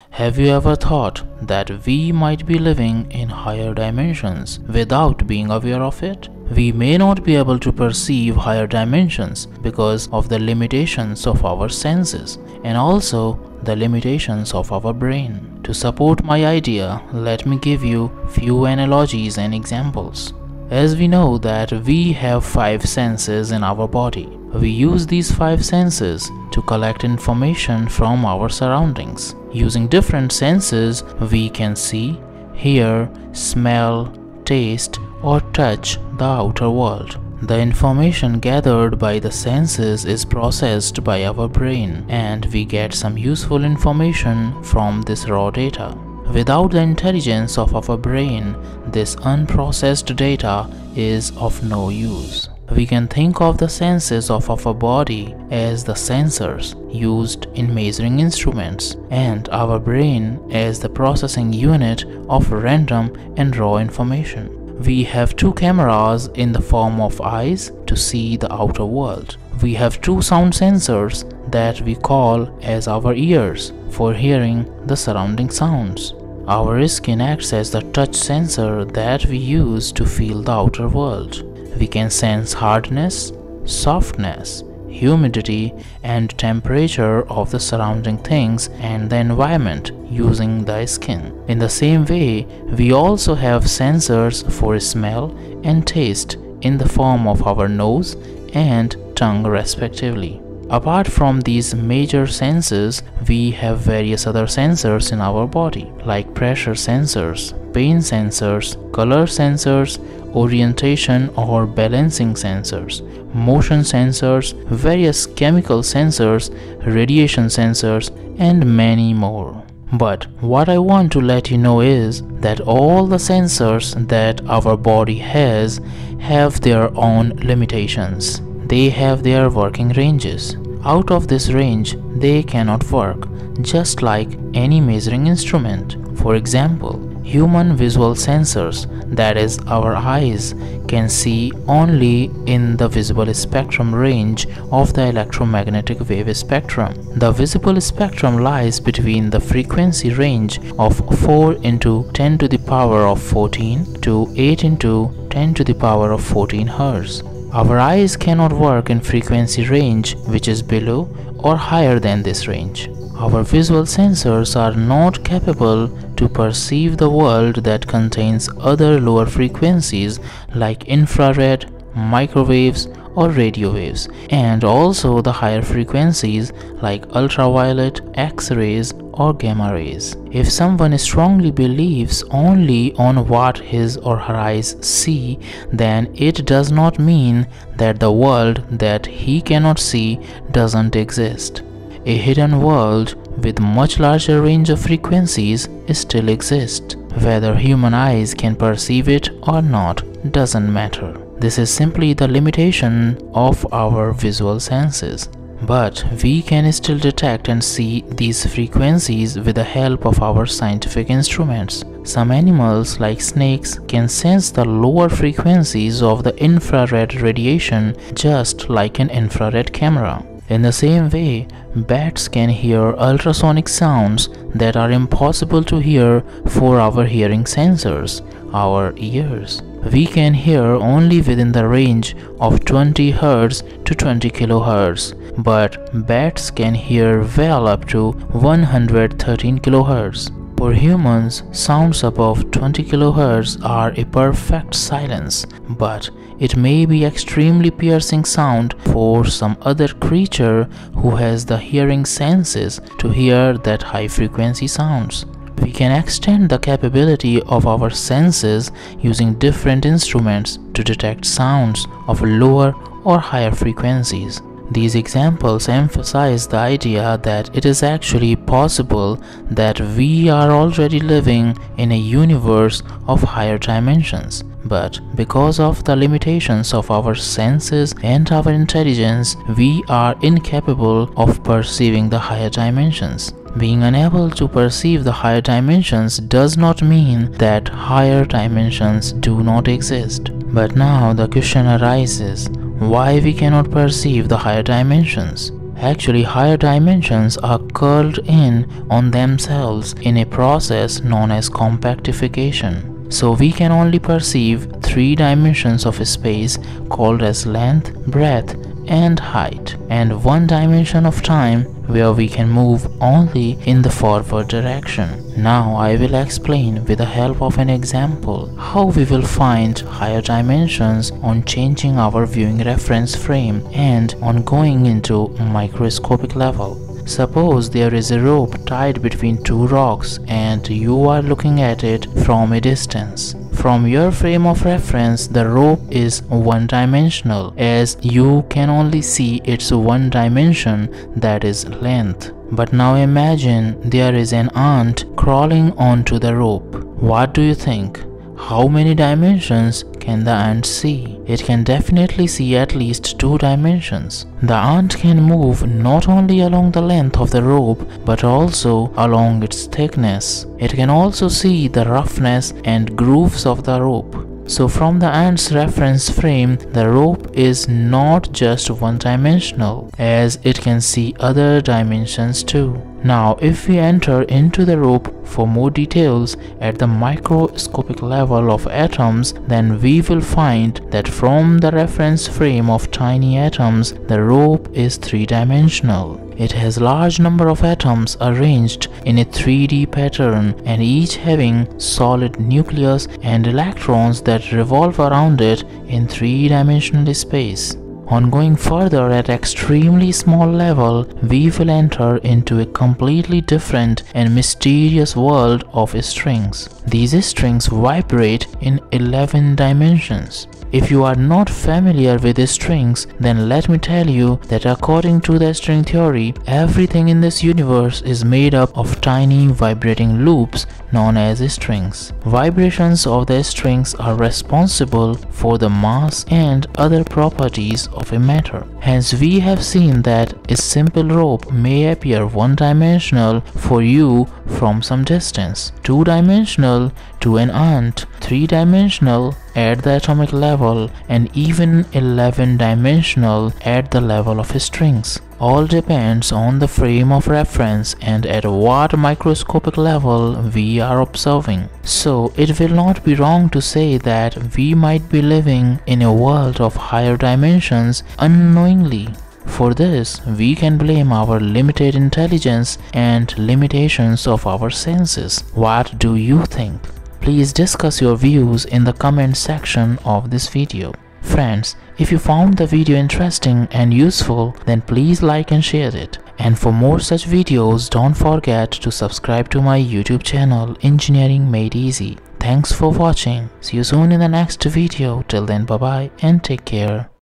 Have you ever thought that we might be living in higher dimensions without being aware of it? We may not be able to perceive higher dimensions because of the limitations of our senses and also the limitations of our brain. To support my idea, let me give you few analogies and examples. As we know that we have 5 senses in our body, we use these 5 senses to collect information from our surroundings. Using different senses, we can see, hear, smell, taste, or touch the outer world. The information gathered by the senses is processed by our brain, and we get some useful information from this raw data. Without the intelligence of our brain, this unprocessed data is of no use. We can think of the senses of our body as the sensors used in measuring instruments, and our brain as the processing unit of random and raw information. We have 2 cameras in the form of eyes to see the outer world. We have 2 sound sensors that we call as our ears for hearing the surrounding sounds. Our skin acts as the touch sensor that we use to feel the outer world. We can sense hardness, softness, humidity, and temperature of the surrounding things and the environment using the skin. In the same way, we also have sensors for smell and taste in the form of our nose and tongue respectively. Apart from these major senses, we have various other sensors in our body, like pressure sensors, pain sensors, color sensors, orientation or balancing sensors, motion sensors, various chemical sensors, radiation sensors, and many more. But what I want to let you know is that all the sensors that our body has have their own limitations. They have their working ranges. Out of this range, they cannot work, just like any measuring instrument. For example, human visual sensors, that is our eyes, can see only in the visible spectrum range of the electromagnetic wave spectrum. The visible spectrum lies between the frequency range of 4 into 10 to the power of 14 to 8 into 10 to the power of 14 Hz. Our eyes cannot work in frequency range which is below or higher than this range. Our visual sensors are not capable to perceive the world that contains other lower frequencies like infrared, microwaves, or radio waves, and also the higher frequencies like ultraviolet, X-rays, or gamma rays. If someone strongly believes only on what his or her eyes see, then it does not mean that the world that he cannot see doesn't exist. A hidden world with much larger range of frequencies still exists. Whether human eyes can perceive it or not doesn't matter. This is simply the limitation of our visual senses. But we can still detect and see these frequencies with the help of our scientific instruments. Some animals like snakes can sense the lower frequencies of the infrared radiation just like an infrared camera. In the same way, bats can hear ultrasonic sounds that are impossible to hear for our hearing sensors, our ears. We can hear only within the range of 20 Hz to 20 kHz, but bats can hear well up to 113 kHz. For humans, sounds above 20 kHz are a perfect silence, but it may be extremely piercing sound for some other creature who has the hearing senses to hear that high frequency sounds. We can extend the capability of our senses using different instruments to detect sounds of lower or higher frequencies. These examples emphasize the idea that it is actually possible that we are already living in a universe of higher dimensions. But because of the limitations of our senses and our intelligence, we are incapable of perceiving the higher dimensions. Being unable to perceive the higher dimensions does not mean that higher dimensions do not exist. But now the question arises, why we cannot perceive the higher dimensions? Actually, higher dimensions are curled in on themselves in a process known as compactification. So we can only perceive 3 dimensions of space called as length, breadth, and height, and 1 dimension of time where we can move only in the forward direction. Now I will explain with the help of an example how we will find higher dimensions on changing our viewing reference frame and on going into microscopic level. Suppose there is a rope tied between 2 rocks and you are looking at it from a distance. From your frame of reference, the rope is one-dimensional as you can only see its one dimension, that is length. But now imagine there is an ant crawling onto the rope. What do you think? How many dimensions can the ant see? It can definitely see at least 2 dimensions. The ant can move not only along the length of the rope but also along its thickness. It can also see the roughness and grooves of the rope. So from the ant's reference frame, the rope is not just one-dimensional as it can see other dimensions too. Now if we enter into the rope for more details at the microscopic level of atoms, then we will find that from the reference frame of tiny atoms, the rope is 3-dimensional. It has large number of atoms arranged in a 3D pattern and each having solid nucleus and electrons that revolve around it in 3-dimensional space. On going further at extremely small level, we will enter into a completely different and mysterious world of strings. These strings vibrate in 11 dimensions. If you are not familiar with the strings, then let me tell you that according to the string theory, everything in this universe is made up of tiny vibrating loops known as strings. Vibrations of the strings are responsible for the mass and other properties of a matter. Hence, we have seen that a simple rope may appear one-dimensional for you from some distance, 2-dimensional to an ant, 3-dimensional at the atomic level, and even 11-dimensional at the level of strings. All depends on the frame of reference and at what microscopic level we are observing. So it will not be wrong to say that we might be living in a world of higher dimensions unknowingly. For this, we can blame our limited intelligence and limitations of our senses. What do you think? Please discuss your views in the comment section of this video. Friends, if you found the video interesting and useful, then please like and share it. And for more such videos, don't forget to subscribe to my YouTube channel, Engineering Made Easy. Thanks for watching. See you soon in the next video. Till then, bye bye and take care.